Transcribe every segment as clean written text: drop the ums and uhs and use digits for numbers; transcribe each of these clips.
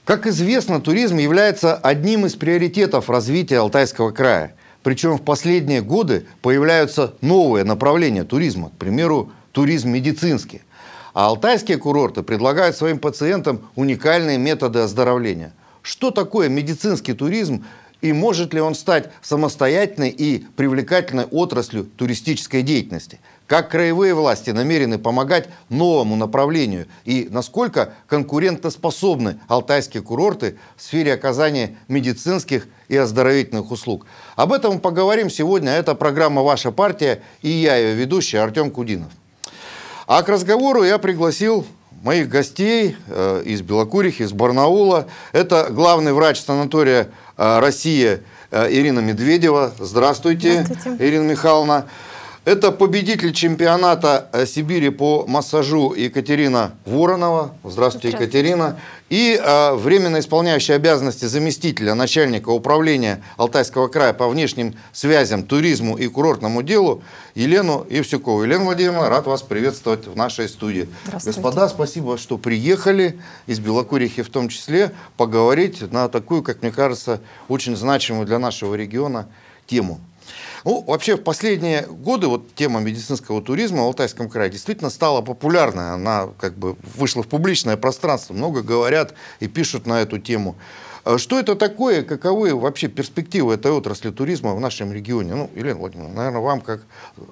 Как известно, туризм является одним из приоритетов развития Алтайского края. Причем в последние годы появляются новые направления туризма, к примеру, туризм медицинский. А алтайские курорты предлагают своим пациентам уникальные методы оздоровления. Что такое медицинский туризм и может ли он стать самостоятельной и привлекательной отраслью туристической деятельности? Как краевые власти намерены помогать новому направлению и насколько конкурентоспособны алтайские курорты в сфере оказания медицинских и оздоровительных услуг? Об этом мы поговорим сегодня. Это программа «Ваша партия» и я, ее ведущий Артем Кудинов. А к разговору я пригласил моих гостей из Белокурихи, из Барнаула. Это главный врач санатория «Россия» Ирина Медведева. Здравствуйте, Ирина Михайловна. Это победитель чемпионата Сибири по массажу Екатерина Воронова. Здравствуйте, Екатерина. И временно исполняющая обязанности заместителя начальника управления Алтайского края по внешним связям, туризму и курортному делу Елену Евсюкову. Елена Владимировна, рад вас приветствовать в нашей студии. Господа, спасибо, что приехали, из Белокурихи в том числе, поговорить на такую, как мне кажется, очень значимую для нашего региона тему. Ну, вообще, в последние годы вот тема медицинского туризма в Алтайском крае действительно стала популярной. Она как бы вышла в публичное пространство. Много говорят и пишут на эту тему. Что это такое? Каковы вообще перспективы этой отрасли туризма в нашем регионе? Ну, Елена Владимировна, наверное, вам как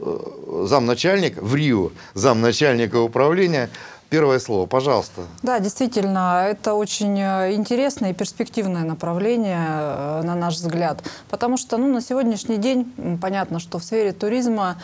замначальника в Рио, замначальника управления, первое слово, пожалуйста. Да, действительно, это очень интересное и перспективное направление, на наш взгляд. Потому что на сегодняшний день понятно, что в сфере туризма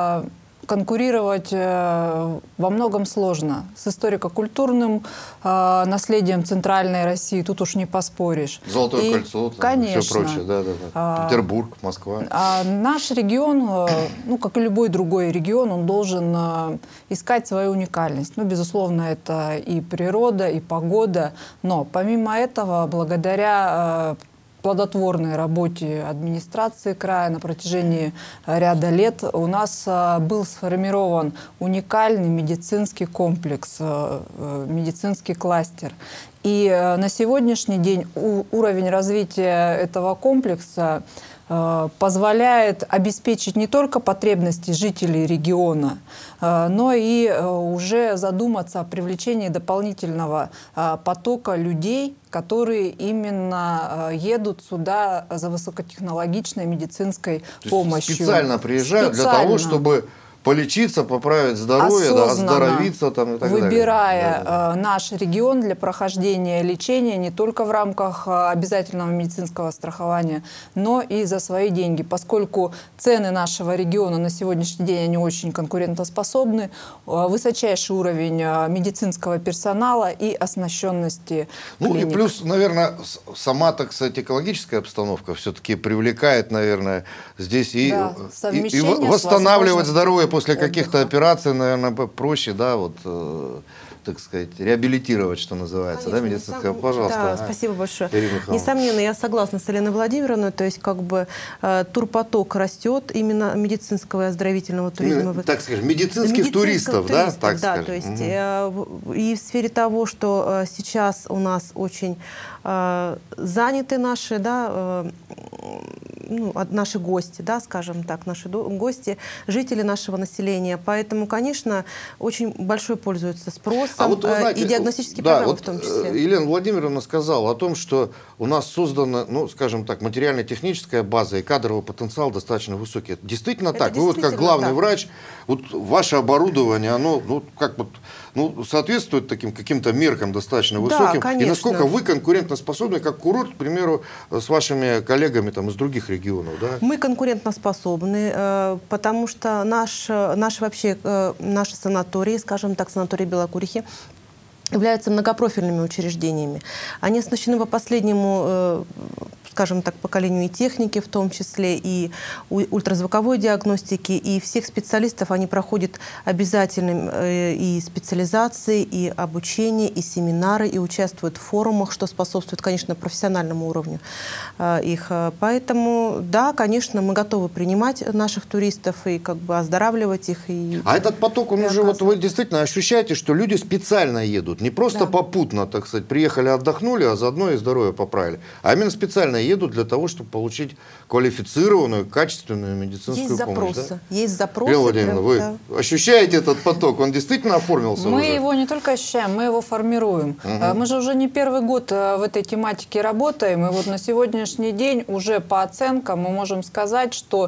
конкурировать во многом сложно. С историко-культурным наследием центральной России тут уж не поспоришь. Золотое кольцо, конечно, все прочее. Да. Петербург, Москва. Наш регион, как и любой другой регион, он должен искать свою уникальность. Безусловно, это и природа, и погода. Но помимо этого, благодаря плодотворной работе администрации края на протяжении ряда лет у нас был сформирован уникальный медицинский комплекс, медицинский кластер. И на сегодняшний день уровень развития этого комплекса позволяет обеспечить не только потребности жителей региона, но и уже задуматься о привлечении дополнительного потока людей, которые именно едут сюда за высокотехнологичной медицинской помощью. Специально приезжают для того, чтобы полечиться, поправить здоровье, оздоровиться там, и так выбирая далее. Наш регион для прохождения лечения не только в рамках обязательного медицинского страхования, но и за свои деньги, поскольку цены нашего региона на сегодняшний день они очень конкурентоспособны, высочайший уровень медицинского персонала и оснащенности клиник. И плюс, наверное, сама, так сказать, экологическая обстановка все-таки привлекает, наверное, здесь и восстанавливать здоровье после каких-то операций, наверное, проще, да, вот, так сказать, реабилитировать, что называется, конечно, да, медицинское. Пожалуйста. Да, спасибо большое. Несомненно, я согласна с Еленой Владимировной, то есть как бы турпоток растет именно медицинского и оздоровительного туризма. Так скажем, медицинских туристов, да? Так да, то есть и в сфере того, что сейчас у нас очень заняты наши, да, наши гости, да, скажем так, наши гости, жители нашего населения. Поэтому, конечно, очень большой пользуется спросом, вот вы знаете, и диагностические программы вот в том числе. Елена Владимировна сказала о том, что у нас создана, скажем так, материально-техническая база и кадровый потенциал достаточно высокий. Это действительно так? Вы вот как главный врач, вот ваше оборудование, оно соответствует таким каким-то меркам достаточно высоким? Да, конечно. И насколько вы конкурентоспособны как курорт, к примеру, с вашими коллегами там, из других регионов? Да? Мы конкурентоспособны, потому что наши санатории, скажем так, санатории Белокурихи, являются многопрофильными учреждениями. Они оснащены по последнему скажем так, поколению и техники, в том числе и ультразвуковой диагностики, и всех специалистов они проходят обязательно и специализации, и обучение, и семинары, и участвуют в форумах, что способствует, конечно, профессиональному уровню их. Поэтому, да, конечно, мы готовы принимать наших туристов и как бы оздоравливать их. А этот поток, он уже, вот вы действительно ощущаете, что люди специально едут, не просто попутно, так сказать, приехали, отдохнули, а заодно и здоровье поправили, а именно специально едут для того, чтобы получить квалифицированную, качественную медицинскую помощь. Да? Есть запросы. Елена Владимировна, вы ощущаете этот поток? Он действительно оформился Мы уже? его не только ощущаем, мы его формируем. Мы же уже не первый год в этой тематике работаем, и вот на сегодняшний день уже по оценкам мы можем сказать, что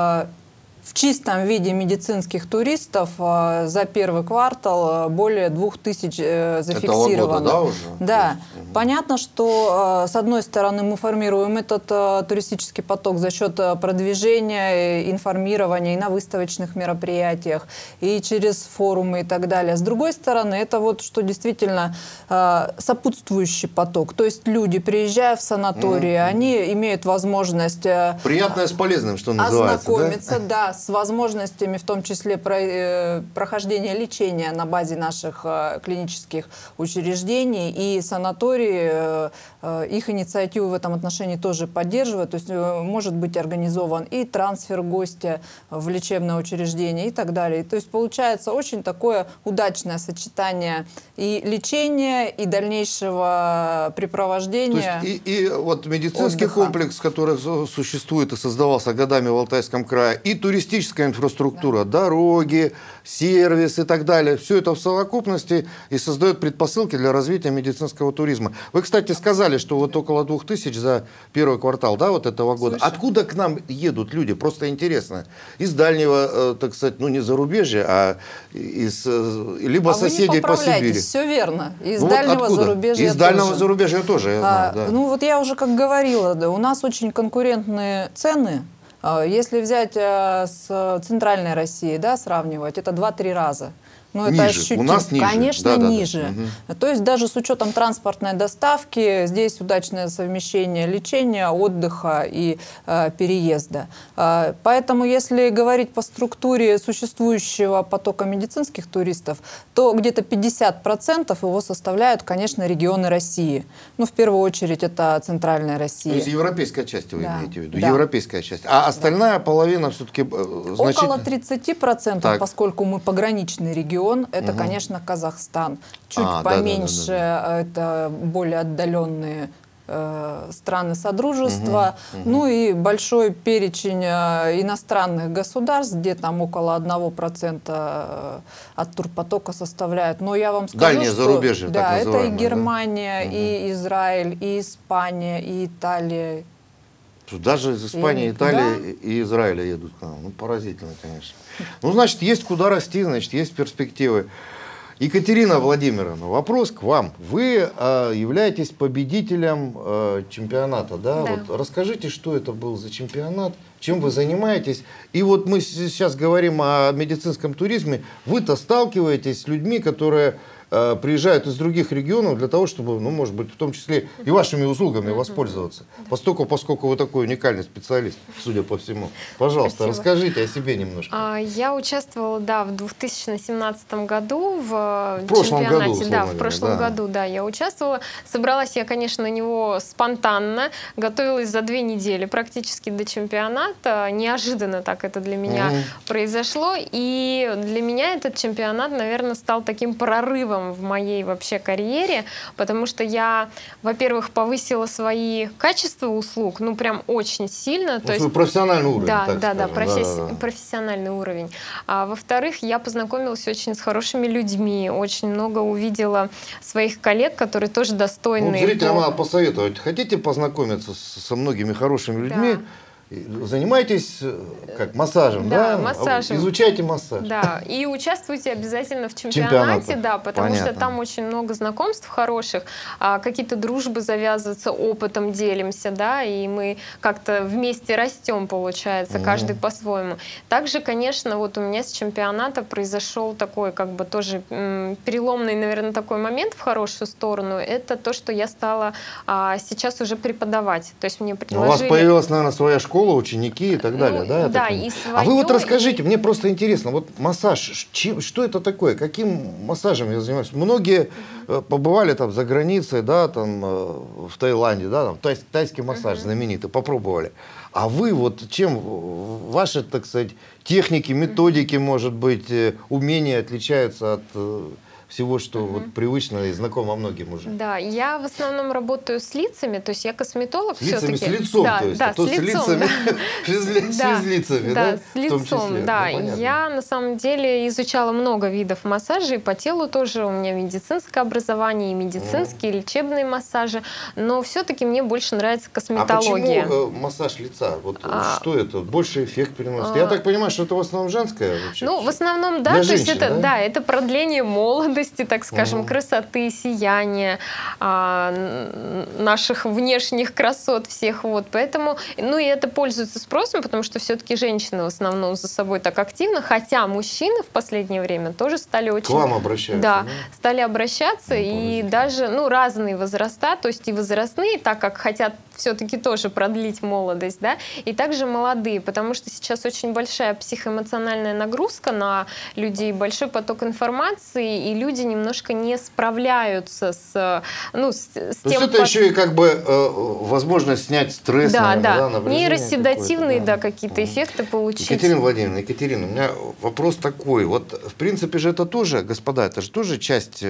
в чистом виде медицинских туристов за первый квартал более 2000 зафиксировано. Этого года, да, уже? Да. Понятно, что с одной стороны мы формируем этот туристический поток за счет продвижения, информирования и на выставочных мероприятиях, и через форумы и так далее. С другой стороны, это вот что действительно сопутствующий поток. То есть люди, приезжая в санатории, они имеют возможность приятное с полезным, что называется. Ознакомиться, да, с возможностями, в том числе прохождения лечения на базе наших клинических учреждений. И санатории их инициативу в этом отношении тоже поддерживают. То есть может быть организован и трансфер гостя в лечебное учреждение и так далее. То есть получается очень такое удачное сочетание и лечения, и дальнейшего препровождения. То есть и вот медицинский комплекс, который существует и создавался годами в Алтайском крае, и туристическая инфраструктура, дороги, сервис и так далее. Все это в совокупности и создает предпосылки для развития медицинского туризма. Вы, кстати, сказали, что вот около 2000 за первый квартал, да, вот этого года. Слушай. Откуда к нам едут люди? Просто интересно. Из дальнего, так сказать, ну не зарубежья, а из либо соседей по Сибири. Все верно. Из дальнего зарубежья Из дальнего зарубежья тоже, я знаю, да. Ну вот я уже как говорила, да, у нас очень конкурентные цены. Если взять с центральной Россией, да, сравнивать, это 2-3 раза. Ну, это ниже. У нас ниже. Конечно, да, ниже. Да. То есть даже с учетом транспортной доставки, здесь удачное совмещение лечения, отдыха и переезда. Поэтому, если говорить по структуре существующего потока медицинских туристов, то где-то 50% его составляют, конечно, регионы России. Ну, в первую очередь, это центральная Россия. То есть европейская часть вы имеете в виду? Да. Европейская часть. А остальная половина все-таки значительно... Около 30%, поскольку мы пограничный регион. Это, конечно, Казахстан. Чуть поменьше, это более отдаленные страны Содружества. Ну и большой перечень иностранных государств, где там около 1% от турпотока составляет. Но я вам скажу, дальнее зарубежье, да, это и Германия, и Израиль, и Испания, и Италия. Даже из Испании, Италии и Израиля едут к нам. Ну, поразительно, конечно. Ну, значит, есть куда расти, значит, есть перспективы. Екатерина Владимировна, вопрос к вам. Вы являетесь победителем чемпионата, да? Да. Вот расскажите, что это был за чемпионат, чем вы занимаетесь. И вот мы сейчас говорим о медицинском туризме. Вы-то сталкиваетесь с людьми, которые приезжают из других регионов для того, чтобы, ну, может быть, в том числе и вашими услугами воспользоваться. Поскольку вы такой уникальный специалист, судя по всему. Пожалуйста, расскажите о себе немножко. Я участвовала, да, в 2017 году в прошлом чемпионате. Году, в прошлом году, да, я участвовала. Собралась я, конечно, на него спонтанно. Готовилась за 2 недели практически до чемпионата. Неожиданно так это для меня произошло. И для меня этот чемпионат, наверное, стал таким прорывом в моей вообще карьере, потому что я, во-первых, повысила свои качества услуг, ну прям очень сильно. То есть профессиональный уровень. Да, профессиональный уровень. А во-вторых, я познакомилась очень с хорошими людьми, очень много увидела своих коллег, которые тоже достойны. Ну, зрителям надо посоветовать. Хотите познакомиться со многими хорошими людьми? занимаетесь как массажем, да? Массажем. Изучайте массаж. Да, и участвуйте обязательно в чемпионате, да, потому что там очень много знакомств хороших, какие-то дружбы завязываются, опытом делимся, да, и мы как-то вместе растем, получается, каждый по-своему. Также, конечно, вот у меня с чемпионата произошел такой, как бы тоже переломный, наверное, такой момент в хорошую сторону. Это то, что я стала сейчас уже преподавать. То есть мне предложили... У вас появилась, наверное, своя школа, ученики и так далее, да? Да, и свое... А вы вот расскажите, мне просто интересно, вот массаж, что это такое? Каким массажем я занимаюсь? Многие побывали там за границей, да, там в Таиланде, да, там тайский массаж знаменитый, попробовали. А вы вот чем, ваши, так сказать, техники, методики, может быть, умения отличаются от... всего, что вот привычно и знакомо многим уже. Да, я в основном работаю с лицами, то есть я косметолог все-таки. С лицом, да, то есть, да, с лицами, с лицами, да, с лицом, да. Я на самом деле изучала много видов массажей, по телу тоже, у меня медицинское образование, и медицинские, и лечебные массажи, но все-таки мне больше нравится косметология. А почему массаж лица? Вот что это? Больше эффект переносит? Я так понимаю, что это в основном женское вообще? Ну, в основном, да, то есть это, да, это продление молодости, так скажем, красоты, сияния, наших внешних красот всех. Вот. Поэтому, ну и это пользуется спросом, потому что все-таки женщины в основном за собой так активно, хотя мужчины в последнее время тоже стали очень... К вам обращаются. Да, стали обращаться, и даже, ну, разные возраста, то есть и возрастные, так как хотят все-таки тоже продлить молодость, да, и также молодые, потому что сейчас очень большая психоэмоциональная нагрузка на людей, большой поток информации, и люди немножко не справляются с, ну, с тем... То есть это еще и как бы возможность снять стресс, да, наверное, да, нейроседативные, да, какие-то эффекты получить. Екатерина Владимировна, у меня вопрос такой, вот в принципе же это тоже, господа, это же тоже часть...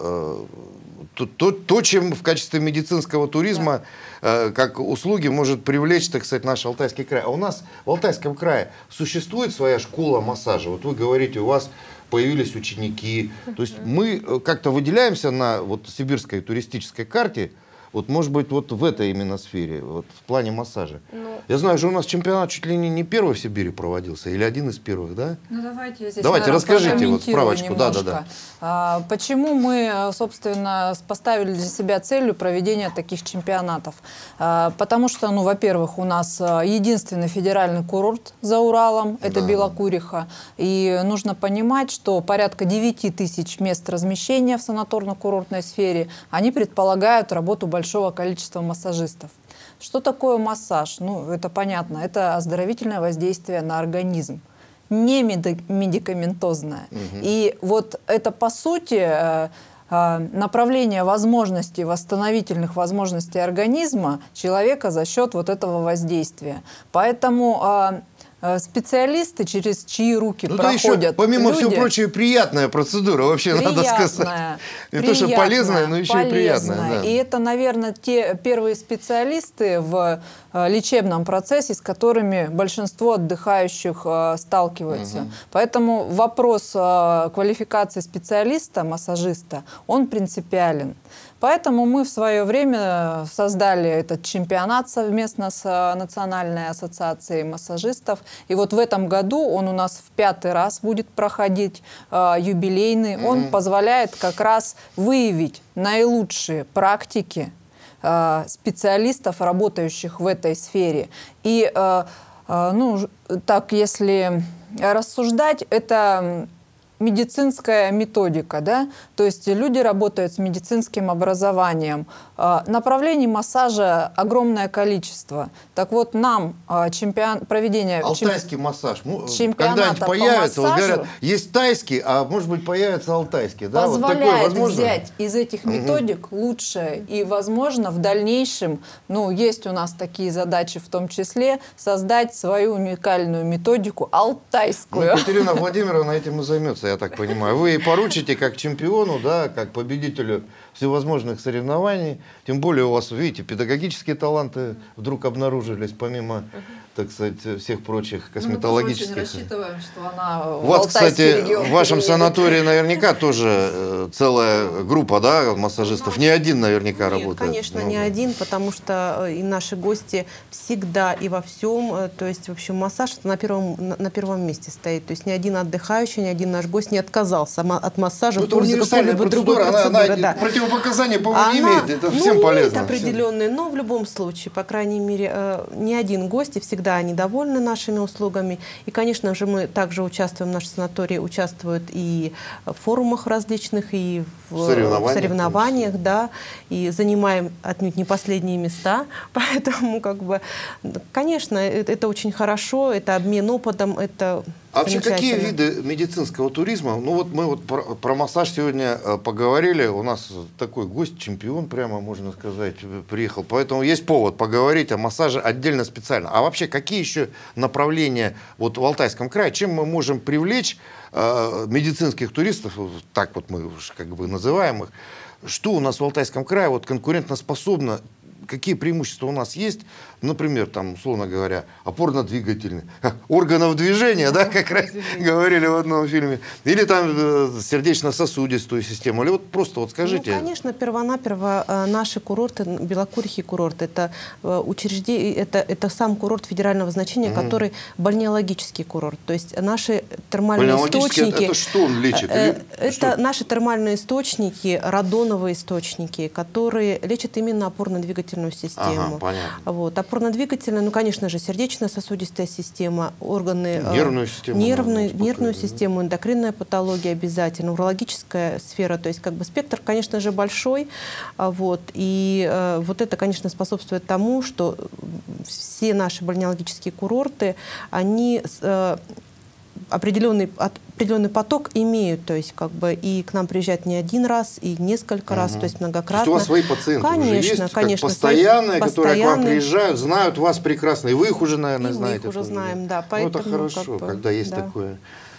То, чем в качестве медицинского туризма, как услуги, может привлечь, так сказать, наш Алтайский край. А у нас в Алтайском крае существует своя школа массажа? Вот вы говорите, у вас появились ученики. То есть мы как-то выделяемся на вот сибирской туристической карте, вот, может быть, вот в этой именно сфере, вот в плане массажа. Я знаю, что у нас чемпионат чуть ли не первый в Сибири проводился, или один из первых, да? Ну, давайте я здесь, давайте расскажите вот справочку. Да. Почему мы, собственно, поставили для себя целью проведения таких чемпионатов? Потому что, ну, во-первых, у нас единственный федеральный курорт за Уралом, это Белокуриха, и нужно понимать, что порядка 9 тысяч мест размещения в санаторно-курортной сфере, они предполагают работу большого количества массажистов. Что такое массаж? Ну, это понятно. Это оздоровительное воздействие на организм, не медикаментозное. И вот это, по сути, направление возможностей, восстановительных возможностей организма человека за счет вот этого воздействия. Поэтому... специалисты, через чьи руки проходят еще, помимо люди, всего прочего, приятная процедура, вообще надо сказать. Не то, что полезная, но еще и приятная. Да. И это, наверное, те первые специалисты в лечебном процессе, с которыми большинство отдыхающих сталкиваются. Поэтому вопрос квалификации специалиста, массажиста, он принципиален. Поэтому мы в свое время создали этот чемпионат совместно с Национальной ассоциацией массажистов. И вот в этом году он у нас в 5-й раз будет проходить, юбилейный. Он позволяет как раз выявить наилучшие практики специалистов, работающих в этой сфере. И, ну, так, если рассуждать, это... медицинская методика, да, то есть люди работают с медицинским образованием. Направлений массажа огромное количество. Так вот, нам проведение... Алтайский массаж. Когда-нибудь появится, вот говорят, есть тайский, а может быть появится алтайский. Да? Позволяет вот взять из этих методик лучшее. И, возможно, в дальнейшем, ну, есть у нас такие задачи, в том числе, создать свою уникальную методику алтайскую. Екатерина Владимировна этим и займется. получится, я так понимаю. Вы поручите как чемпиону, да, как победителю всевозможных соревнований. Тем более у вас, видите, педагогические таланты вдруг обнаружились, помимо, так сказать, всех прочих косметологических. Мы тоже очень рассчитываем, что она у вас, кстати, в вашем санатории наверняка тоже целая группа, да, массажистов. Не один наверняка работает. Конечно, не один, потому что и наши гости всегда и во всем, то есть, в общем, массаж на первом месте стоит. То есть ни один отдыхающий, ни один наш гость не отказался от массажа в пользу какой-либо другой процедуры. Она противопоказаний, по-моему, не имеет. Это всем полезно. Имеет определенные, но в любом случае, по крайней мере, ни один гость, и всегда они довольны нашими услугами. И, конечно же, мы также участвуем, наши санатории участвуют и в форумах различных, и в соревнованиях, да, и занимаем отнюдь не последние места. Поэтому, как бы, конечно, это очень хорошо, это обмен опытом, это А вообще какие виды медицинского туризма? Ну вот мы вот про массаж сегодня поговорили. У нас такой гость, чемпион, прямо можно сказать, приехал. Поэтому есть повод поговорить о массаже отдельно специально. А вообще какие еще направления вот в Алтайском крае? Чем мы можем привлечь медицинских туристов? Так вот мы как бы называем их. Что у нас в Алтайском крае вот конкурентоспособно? Какие преимущества у нас есть, например, там, условно говоря, опорно-двигательные, органов движения, да, как раз говорили в одном фильме, или там сердечно-сосудистую систему, или вот просто вот скажите. Ну, конечно, первонаперво наши курорты, Белокурихий курорт, это учреждение, это сам курорт федерального значения, который бальнеологический курорт, то есть наши термальные источники. Это что он лечит? Это наши термальные источники, радоновые источники, которые лечат именно опорно-двигательную систему. Ага, вот. Опорно-двигательная, ну, конечно же, сердечно-сосудистая система, органы, нервную систему, нервную систему, эндокринная патология обязательно, урологическая сфера, то есть как бы спектр, конечно же, большой. Вот. И вот это, конечно, способствует тому, что все наши бальнеологические курорты, они определенный поток имеют, то есть как бы и к нам приезжают не один раз, и несколько раз, то есть многократно. То есть у вас свои пациенты конечно, есть, конечно, постоянные, которые к вам приезжают, знают вас прекрасно, и вы их уже, наверное, знаете. Мы их уже знаем, да. Поэтому, это хорошо, когда есть такое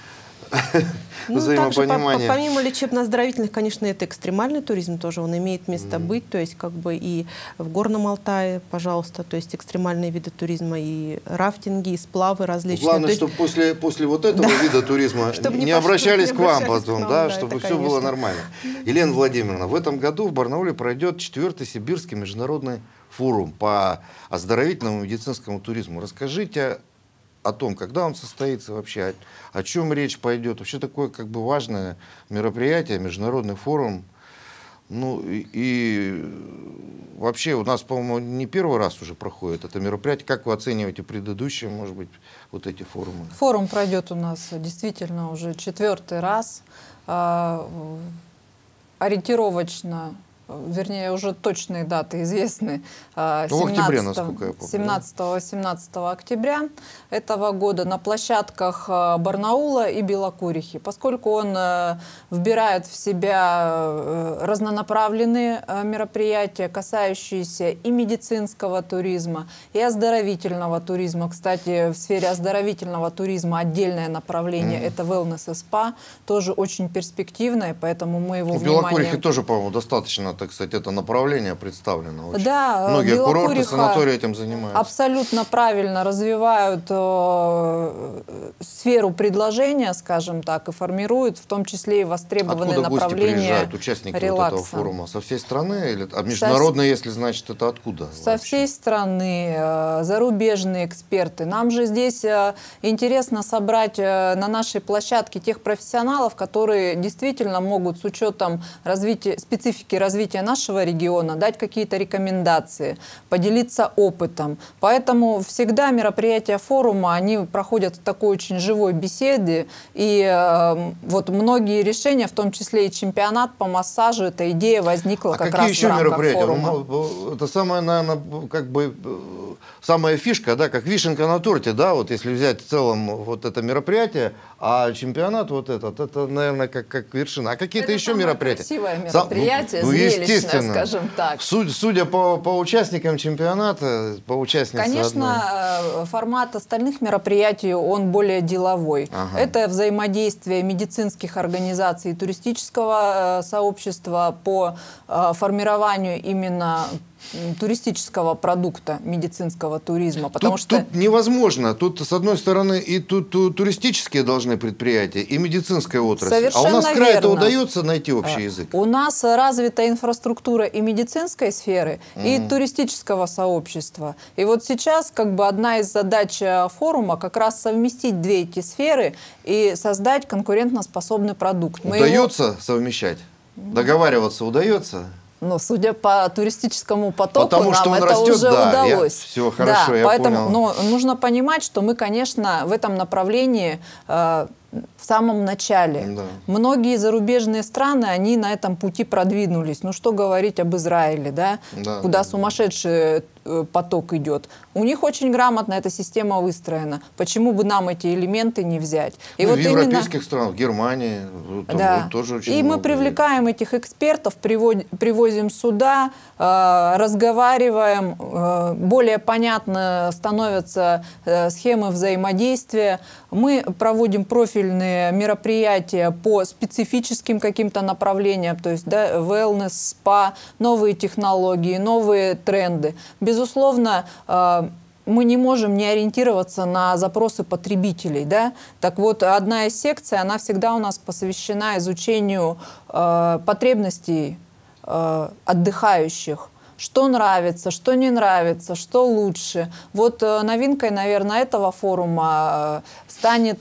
взаимопонимание. Также, помимо лечебно-оздоровительных, конечно, это экстремальный туризм тоже, он имеет место быть, то есть как бы и в Горном Алтае, пожалуйста, то есть экстремальные виды туризма, и рафтинги, и сплавы различные. Главное, чтобы после вот этого вида туризма не обращались к вам потом, да, чтобы все было нормально. Елена Владимировна, в этом году в Барнауле пройдет 4-й Сибирский международный форум по оздоровительному медицинскому туризму. Расскажите о том, когда он состоится вообще, о чем речь пойдет. Вообще такое как бы важное мероприятие, международный форум. Ну и вообще у нас, по-моему, не первый раз уже проходит это мероприятие. Как вы оцениваете предыдущие, может быть, вот эти форумы? Форум пройдет у нас действительно уже 4-й раз. Ориентировочно, вернее, уже точные даты известны. 17-18 октября этого года на площадках Барнаула и Белокурихи. Поскольку он вбирает в себя разнонаправленные мероприятия, касающиеся и медицинского туризма, и оздоровительного туризма. Кстати, в сфере оздоровительного туризма отдельное направление это wellness и спа, тоже очень перспективное, поэтому мы его внимание... В Белокурихе тоже, по-моему, достаточно, так сказать, это направление представлено. Очень. Да, многие курорты, санатории этим занимаются. Абсолютно правильно развивают сферу предложения, скажем так, и формируют в том числе и востребованные направления. Откуда гости приезжают, участники вот этого форума? Со всей страны? Или, международные, если значит, это откуда? Со всей страны, зарубежные эксперты. Нам же здесь интересно собрать на нашей площадке тех профессионалов, которые действительно могут с учетом специфики развития нашего региона дать какие-то рекомендации, поделиться опытом. Поэтому всегда мероприятия форума, они проходят в такой очень живой беседе. И вот многие решения, в том числе и чемпионат по массажу, эта идея возникла как раз в рамках форума. Это самое, наверное, как бы самая фишка, да, как вишенка на торте, да, вот если взять в целом вот это мероприятие, а чемпионат вот этот, это, наверное, как вершина. А какие-то еще мероприятия? Красивое мероприятие, зрелищное, скажем так. Судя по участникам чемпионата, по участницам. Конечно, формат остальных мероприятий, он более деловой. Ага. Это взаимодействие медицинских организаций и туристического сообщества по формированию именно туристического продукта, медицинского туризма. Потому что тут невозможно. Тут, с одной стороны, и тут туристические должны предприятия, и медицинская отрасль. Совершенно а у нас в крае это верно. удается найти общий язык? У нас развита инфраструктура и медицинской сферы, и туристического сообщества. И вот сейчас как бы одна из задач форума как раз совместить две эти сферы и создать конкурентоспособный продукт. Удается совмещать? Договариваться удается? Но судя по туристическому потоку, потому что нам он это растет, уже да, удалось. Все хорошо, да, я поэтому, понял. Но нужно понимать, что мы, конечно, в этом направлении в самом начале. Да. Многие зарубежные страны, они на этом пути продвинулись. Ну что говорить об Израиле, да? Да, Куда да, сумасшедший поток идет. У них очень грамотно эта система выстроена. Почему бы нам эти элементы не взять? И Ну, вот в европейских странах, в Германии, там да. вот тоже очень И мы много. привлекаем этих экспертов, привозим сюда, разговариваем, более понятно становятся схемы взаимодействия. Мы проводим профильные мероприятия по специфическим каким-то направлениям, то есть да, wellness, спа, новые технологии, новые тренды. Безусловно, мы не можем не ориентироваться на запросы потребителей. Да? Так вот, одна из секций, она всегда у нас посвящена изучению потребностей отдыхающих. Что нравится, что не нравится, что лучше. Вот новинкой, наверное, этого форума станет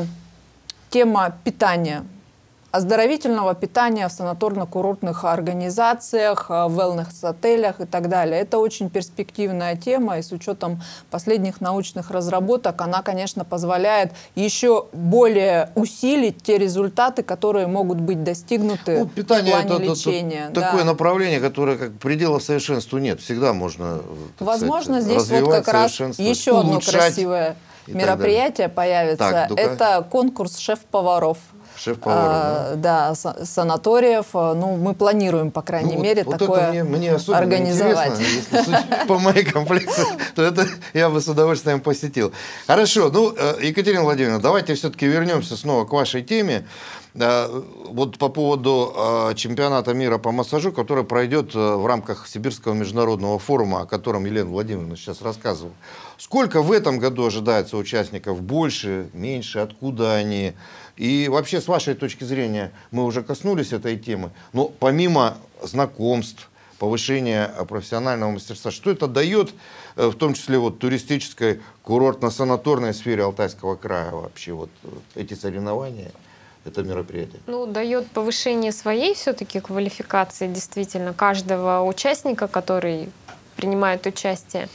тема питания. Оздоровительного питания в санаторно-курортных организациях, в wellness-отелях и так далее. Это очень перспективная тема, и с учетом последних научных разработок она, конечно, позволяет еще более усилить те результаты, которые могут быть достигнуты питание в плане лечения. Это такое направление, которое как предела совершенству нет. Всегда можно, возможно, сказать, здесь вот как раз еще одно красивое мероприятие появится. Так, это конкурс шеф-поваров. Шеф-поваров, да, санаториев. Ну, мы планируем, по крайней мере, вот такое это мне особенно организовать. Интересно. Если судить по моей комплекции, то это я бы с удовольствием посетил. Хорошо. Ну, Екатерина Владимировна, давайте все-таки вернемся снова к вашей теме. Вот по поводу чемпионата мира по массажу, который пройдет в рамках Сибирского международного форума, о котором Елена Владимировна сейчас рассказывала. Сколько в этом году ожидается участников? Больше, меньше? Откуда они? И вообще, с вашей точки зрения, мы уже коснулись этой темы, но помимо знакомств, повышения профессионального мастерства, что это дает, в том числе вот туристической, курортно-санаторной сфере Алтайского края вообще, вот эти соревнования? Это мероприятие? Ну, дает повышение своей все-таки квалификации действительно каждого участника, который принимает участие.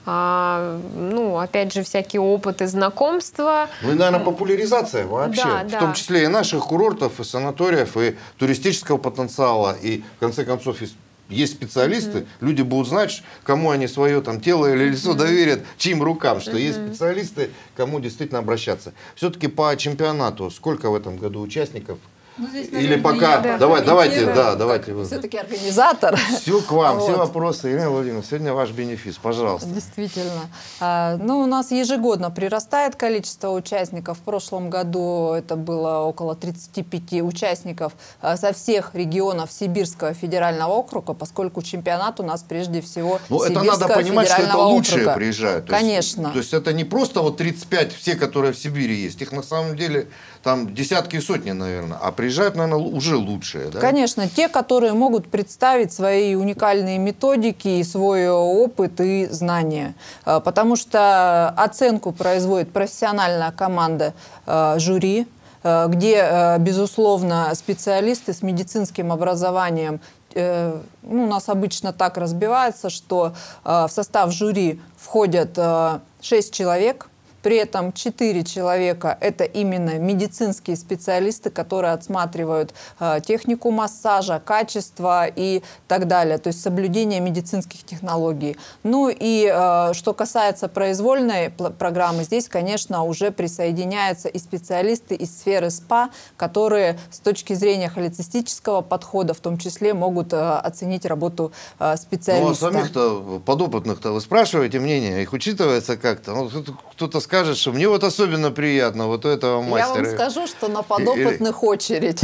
Ну, опять же, всякие опыты, знакомства. Ну и, наверное, популяризация вообще, Да, в да. том числе и наших курортов, и санаториев, и туристического потенциала, и, в конце концов, есть специалисты, люди будут знать, кому они свое там тело или лицо доверят, чьим рукам, что есть специалисты, кому действительно обращаться. Все-таки по чемпионату сколько в этом году участников? Ну, здесь, Или наверное, пока... я Давайте вы. Все-таки организатор. Все к вам, все Вот. вопросы. Елена Владимировна, сегодня ваш бенефис, пожалуйста. Действительно. Ну, у нас ежегодно прирастает количество участников. В прошлом году это было около 35 участников со всех регионов Сибирского федерального округа, поскольку чемпионат у нас прежде всего Ну, это Сибирского надо понимать, что это федерального лучшие округа. приезжают. Конечно. То есть это не просто вот 35, все, которые в Сибири есть. Их на самом деле там десятки и сотни, наверное. А приезжают, наверное, уже лучшие. Да? Конечно, те, которые могут представить свои уникальные методики и свой опыт и знания. Потому что оценку производит профессиональная команда жюри, где, безусловно, специалисты с медицинским образованием. У нас обычно так разбивается, что в состав жюри входят 6 человек. При этом 4 человека – это именно медицинские специалисты, которые отсматривают технику массажа, качество и так далее, то есть соблюдение медицинских технологий. Ну и что касается произвольной программы, здесь, конечно, уже присоединяются и специалисты из сферы СПА, которые с точки зрения холецистического подхода в том числе могут оценить работу специалиста. Ну, а самих-то подопытных-то вы спрашиваете мнение, их учитывается как-то? Ну, кто-то скажет, что мне вот особенно приятно вот у этого мастера. Я вам скажу, что на подопытных очередь.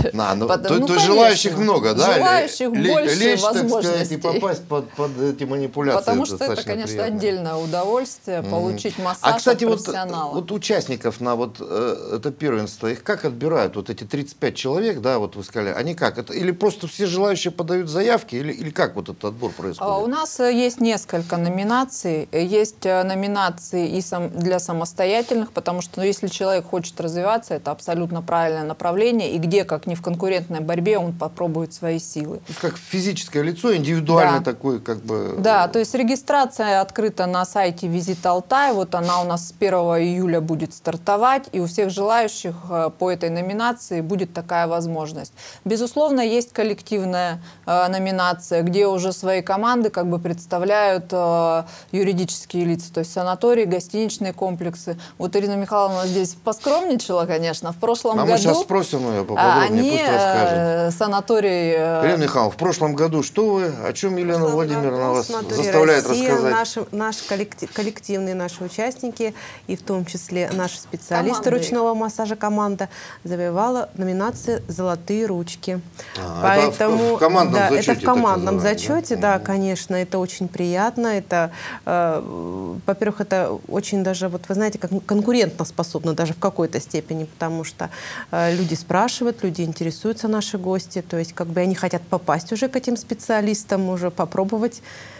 То желающих много, да? Желающих больше возможностей. И попасть под эти манипуляции. Потому что это, конечно, приятно. Отдельное удовольствие получить массаж кстати, от профессионала. вот участников на вот это первенство, их как отбирают? Вот эти 35 человек, да, вот вы сказали, они как? Это, или просто все желающие подают заявки, или как вот этот отбор происходит? У нас есть несколько номинаций. Есть номинации и для самостоятельных, потому что если человек хочет развиваться, это абсолютно правильное направление, и где, как не в конкурентной борьбе, он попробует свои силы. Как физическое лицо, индивидуально да. такой, как бы... Да, то есть регистрация открыта на сайте Визит Алтай, вот она у нас с 1 июля будет стартовать, и у всех желающих по этой номинации будет такая возможность. Безусловно, есть коллективная номинация, где уже свои команды как бы представляют юридические лица, то есть санатории, гостиничные комплексы. Вот Ирина Михайловна здесь поскромничала, конечно. В прошлом году... мы сейчас спросим ее поподробнее, пусть расскажет. Санаторий... Ирина Михайловна, в прошлом году что вы, о чем Елена Владимировна вас заставляет рассказать? Наши коллективные наши участники, и в том числе наши специалисты ручного массажа команда, завоевала номинацию «Золотые ручки». Поэтому, это в командном зачете, да, конечно, это очень приятно. Это, во-первых, это очень даже, вот вы знаете, как конкурентоспособно даже в какой-то степени, потому что люди спрашивают, люди интересуются, наши гости, то есть как бы они хотят попасть уже к этим специалистам, уже попробовать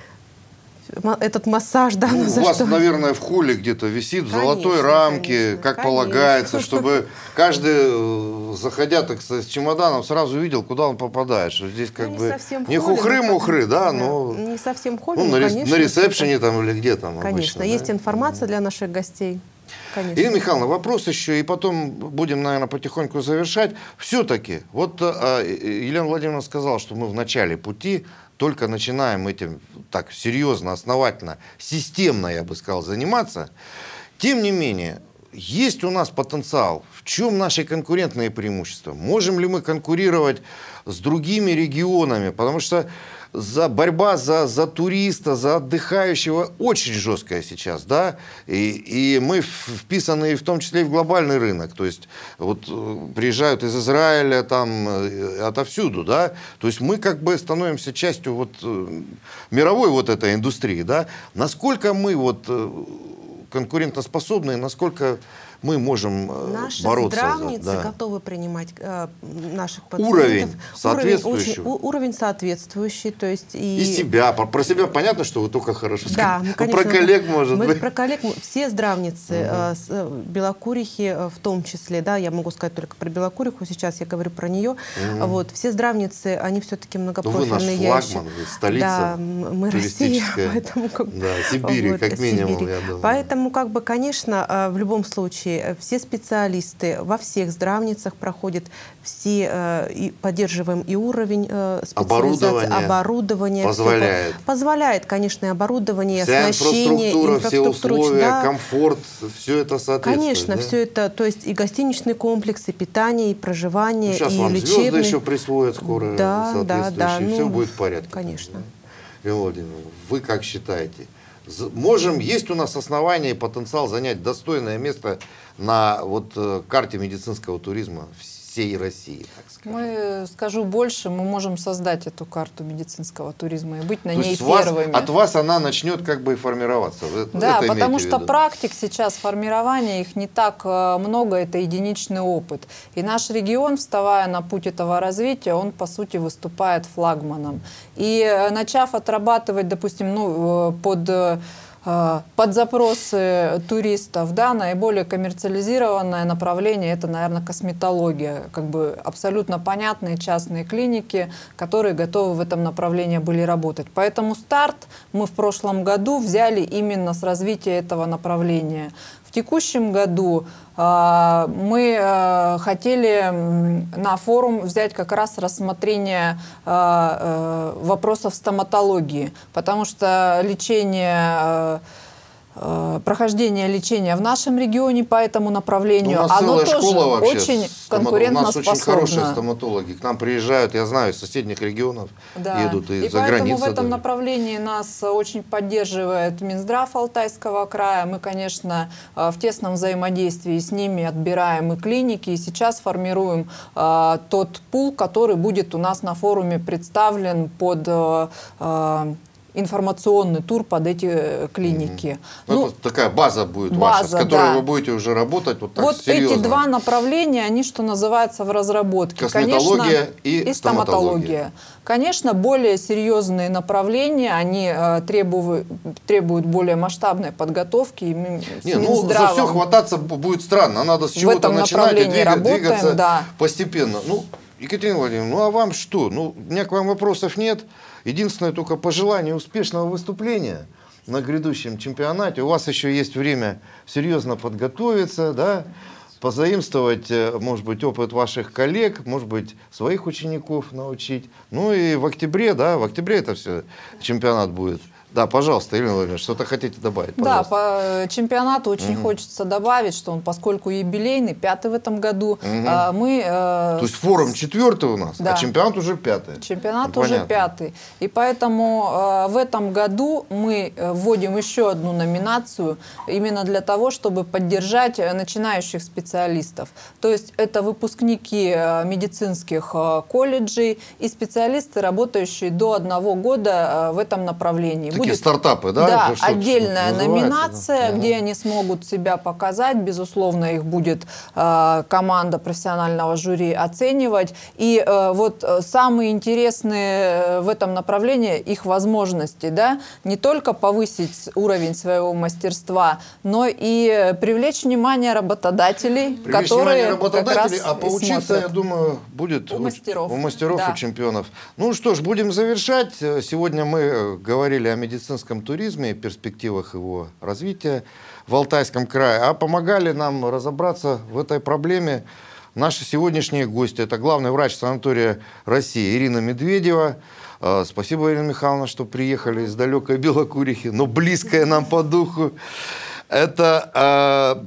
этот массаж, да. У вас, наверное, в холле где-то висит в золотой рамке, как полагается, чтобы каждый, заходя, так сказать, с чемоданом, сразу видел, куда он попадает. Что здесь как бы не хухры-мухры, да, но... Не совсем в холле, на ресепшене там или где там конечно, обычно. Есть информация для наших гостей. Конечно. Ирина Михайловна, вопрос еще, и потом будем, наверное, потихоньку завершать. Все-таки, вот Елена Владимировна сказала, что мы в начале пути, только начинаем этим так серьезно, основательно, системно, я бы сказал, заниматься. Тем не менее, есть у нас потенциал. В чем наши конкурентные преимущества? Можем ли мы конкурировать с другими регионами? Потому что борьба за туриста, за отдыхающего очень жесткая сейчас, да, и мы вписаны в том числе и в глобальный рынок, то есть вот приезжают из Израиля, там, отовсюду, да, то есть мы как бы становимся частью вот мировой вот этой индустрии, да, насколько мы вот конкурентоспособны, насколько мы можем наши бороться. Наши здравницы готовы принимать наших пациентов. Уровень соответствующий. Уровень соответствующий. То есть и себя. Про себя понятно, что вы только хорошо сказали. Да, про коллег, может быть. Про коллег, все здравницы, Белокурихи в том числе, да, я могу сказать только про Белокуриху, сейчас я говорю про нее. Вот, все здравницы, они все-таки многопрофильные. Вы наш флагман, вы столица. Да, мы Россия, поэтому... Да, Сибири, вот, как минимум, я думаю. Поэтому, как бы, конечно, в любом случае, все специалисты во всех здравницах проходят, все и поддерживаем и уровень специализации, оборудование позволяет, конечно, и оборудование, вся оснащение, инфраструктура, все условия, да. Комфорт, все это соответствует. Конечно, да? Все это, то есть и гостиничный комплекс, и питание, и проживание, сейчас и вам лечебный. Звезды еще присвоят скоро, соответствующие, все будет в порядке. Конечно. Елена Владимировна, вы как считаете? Есть у нас основания и потенциал занять достойное место на вот карте медицинского туризма всей России, так сказать? Скажу больше, мы можем создать эту карту медицинского туризма и быть на ней первыми. От вас она начнет как бы формироваться. Да, потому что практик сейчас формирования, их не так много, это единичный опыт. И наш регион, вставая на путь этого развития, он по сути выступает флагманом. И начав отрабатывать, допустим, под запросы туристов, да, наиболее коммерциализированное направление — это, наверное, косметология. Как бы абсолютно понятные частные клиники, которые готовы в этом направлении были работать. Поэтому старт мы в прошлом году взяли именно с развития этого направления. В текущем году мы хотели на форум взять как раз рассмотрение вопросов стоматологии, потому что прохождение лечения в нашем регионе по этому направлению, оно тоже очень конкурентоспособно. У нас очень хорошие стоматологи. К нам приезжают, я знаю, из соседних регионов едут и за границу. Поэтому в этом направлении нас очень поддерживает Минздрав Алтайского края. Мы, конечно, в тесном взаимодействии с ними отбираем и клиники, и сейчас формируем тот пул, который будет у нас на форуме представлен под информационный тур под эти клиники. Ну, это такая база будет ваша, с которой вы будете уже работать вот так серьезно. Эти два направления, они, что называется, в разработке. Косметология и стоматология. Конечно, более серьезные направления, они требуют более масштабной подготовки. За все хвататься будет странно. Надо с чего-то начинать и двигаться постепенно. Екатерина Владимировна, а вам что? У меня к вам вопросов нет. Единственное, только пожелание успешного выступления на грядущем чемпионате. У вас еще есть время серьезно подготовиться, да, позаимствовать, может быть, опыт ваших коллег, может быть, своих учеников научить. И в октябре это все чемпионат будет. Да, пожалуйста, Елена Владимировна, что-то хотите добавить? Пожалуйста. Да, по чемпионату очень хочется добавить, что он, поскольку юбилейный, 5-й в этом году, То есть форум 4-й у нас, а чемпионат уже 5-й. Чемпионат уже 5-й. И поэтому в этом году мы вводим еще одну номинацию именно для того, чтобы поддержать начинающих специалистов. То есть это выпускники медицинских колледжей и специалисты, работающие до 1 года в этом направлении. Такие стартапы, да? Да, отдельная номинация, где они смогут себя показать. Безусловно, их будет команда профессионального жюри оценивать. И вот самые интересные в этом направлении их возможности, да, не только повысить уровень своего мастерства, но и привлечь внимание работодателей, которые как раз а поучиться, смотрят. Я думаю, будет у мастеров, у чемпионов. Ну что ж, будем завершать. Сегодня мы говорили о медицинском туризме и перспективах его развития в Алтайском крае. А помогали нам разобраться в этой проблеме наши сегодняшние гости. Это главный врач санатория России Ирина Медведева. Спасибо, Ирина Михайловна, что приехали из далекой Белокурихи, но близкая нам по духу. Это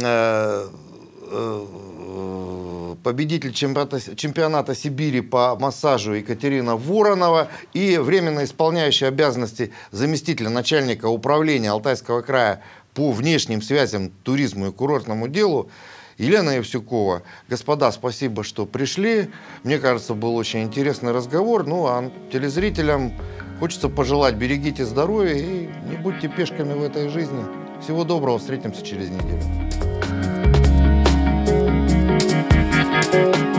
победитель чемпионата Сибири по массажу Екатерина Воронова и временно исполняющий обязанности заместителя начальника управления Алтайского края по внешним связям, туризму и курортному делу Елена Евсюкова. Господа, спасибо, что пришли. Мне кажется, был очень интересный разговор. А телезрителям хочется пожелать: берегите здоровье и не будьте пешками в этой жизни. Всего доброго, встретимся через неделю.